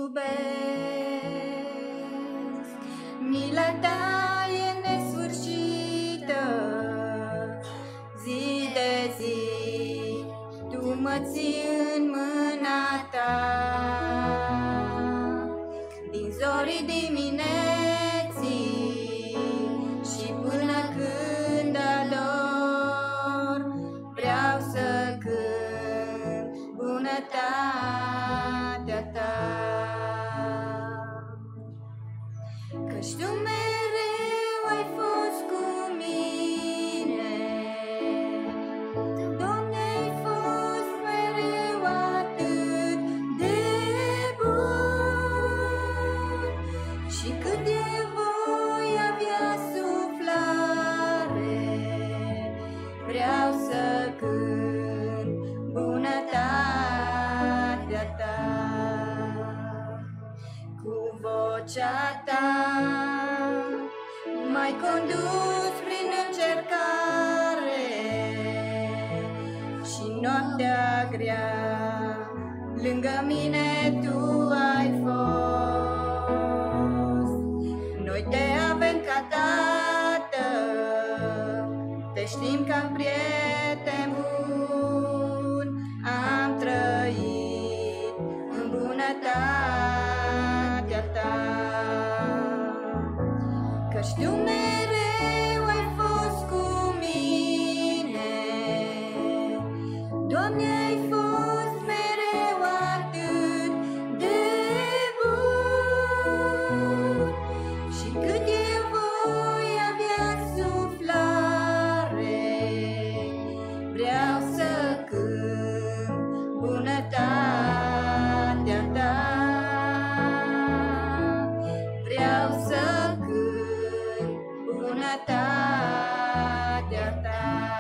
iubesc. Mila ta e nesfârșită, zi de zi tu mă ții în mâna ta. Din zorii dimineții și până când ador, vreau să cânt bunătatea ta. Căci tu mereu ai fost cu mine, Doamne, ai fost mereu atât de bun. Și cât de voi avea suflare, vreau să cânt bunătatea ta. Cu vocea ta m-ai condus prin încercare și noaptea grea lângă mine tu ai fost. Noi te avem ca tată, te știm ca prieten bun. Am trăit în bunătatea ta. Căci tu mereu ai fost cu mine, Doamne, ai fost mereu atât de bun. Și cât eu voi avea suflare, vreau să cânt bunătatea ta. Vreau să cânt bunătatea ta.